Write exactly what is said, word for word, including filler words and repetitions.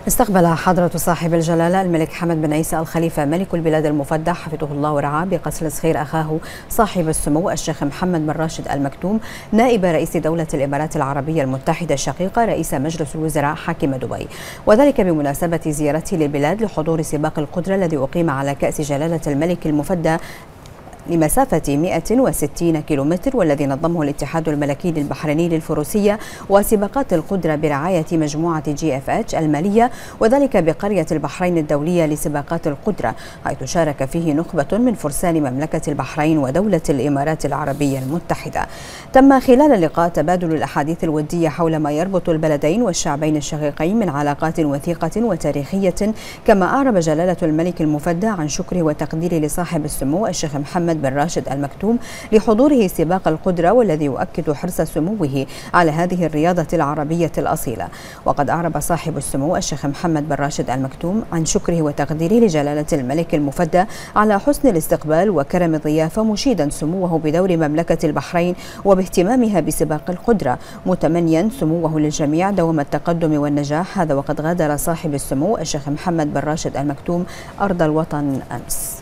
استقبل حضرة صاحب الجلالة الملك حمد بن عيسى الخليفة ملك البلاد المفدى حفظه الله ورعاه بقصر صخير أخاه صاحب السمو الشيخ محمد بن راشد المكتوم نائب رئيس دولة الإمارات العربية المتحدة الشقيقة رئيس مجلس الوزراء حاكم دبي، وذلك بمناسبة زيارته للبلاد لحضور سباق القدرة الذي أقيم على كأس جلالة الملك المفدى لمسافة مئة وستين كيلومتر، والذي نظمه الاتحاد الملكي البحريني للفروسية وسباقات القدرة برعاية مجموعة جي اف اتش المالية، وذلك بقرية البحرين الدولية لسباقات القدرة، حيث شارك فيه نخبة من فرسان مملكة البحرين ودولة الإمارات العربية المتحدة. تم خلال اللقاء تبادل الأحاديث الودية حول ما يربط البلدين والشعبين الشقيقين من علاقات وثيقة وتاريخية، كما أعرب جلالة الملك المفدى عن شكره وتقديره لصاحب السمو الشيخ محمد بن راشد المكتوم لحضوره سباق القدرة، والذي يؤكد حرص سموه على هذه الرياضة العربية الأصيلة. وقد أعرب صاحب السمو الشيخ محمد بن راشد المكتوم عن شكره وتقديره لجلالة الملك المفدى على حسن الاستقبال وكرم الضيافة، مشيدا سموه بدور مملكة البحرين وباهتمامها بسباق القدرة، متمنيا سموه للجميع دوام التقدم والنجاح. هذا وقد غادر صاحب السمو الشيخ محمد بن راشد المكتوم أرض الوطن أمس.